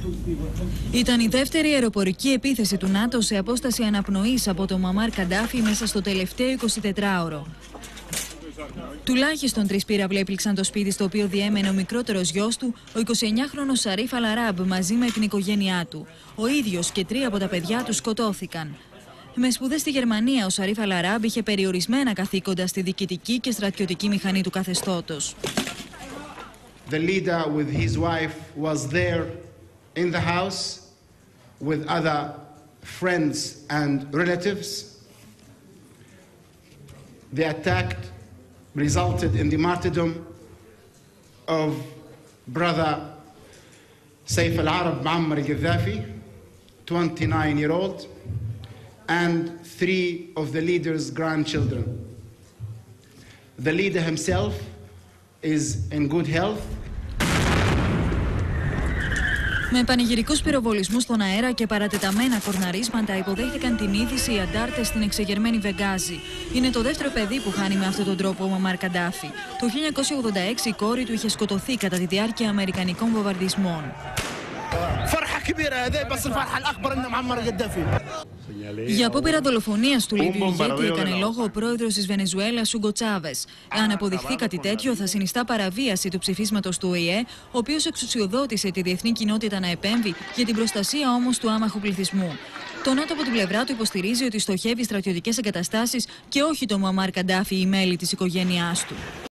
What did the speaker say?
Ήταν η δεύτερη αεροπορική επίθεση του ΝΑΤΟ σε απόσταση αναπνοής από τον Μουαμάρ Καντάφη μέσα στο τελευταίο 24ωρο. Τουλάχιστον 3 πύραυλοι έπληξαν το σπίτι στο οποίο διέμενε ο μικρότερος γιος του, ο 29χρονος Σαρίφ Αλαράμπ, μαζί με την οικογένειά του. Ο ίδιος και 3 από τα παιδιά του σκοτώθηκαν. Με σπουδές στη Γερμανία, ο Σαρίφ Αλαράμπ είχε περιορισμένα καθήκοντα στη διοικητική και στρατιωτική μηχανή του καθεστώτος. The leader with his wife was there in the house with other friends and relatives. The attack resulted in the martyrdom of brother Saif al-Arab Muammar al-Gaddafi, 29-year-old, and 3 of the leader's grandchildren. The leader himself is in good health. Με πανηγυρικούς πυροβολισμούς στον αέρα και παρατεταμένα κορναρίσματα υποδέχτηκαν την είδηση οι αντάρτες στην εξεγερμένη Βεγγάζη. Είναι το δεύτερο παιδί που χάνει με αυτόν τον τρόπο ο Μουαμάρ Καντάφη. Το 1986 η κόρη του είχε σκοτωθεί κατά τη διάρκεια αμερικανικών βομβαρδισμών. Για απόπειρα δολοφονίας του Λίβιου ηγέτη έκανε λόγο ο πρόεδρος της Βενεζουέλας, Ούγκο Τσάβες. Αν αποδειχθεί κάτι τέτοιο, θα συνιστά παραβίαση του ψηφίσματος του ΟΗΕ, ο οποίος εξουσιοδότησε τη διεθνή κοινότητα να επέμβει για την προστασία όμως του άμαχου πληθυσμού. Το ΝΑΤΟ από την πλευρά του υποστηρίζει ότι στοχεύει στρατιωτικές εγκαταστάσεις και όχι τον Μουαμάρ Καντάφη ή μέλη της οικογένειάς του.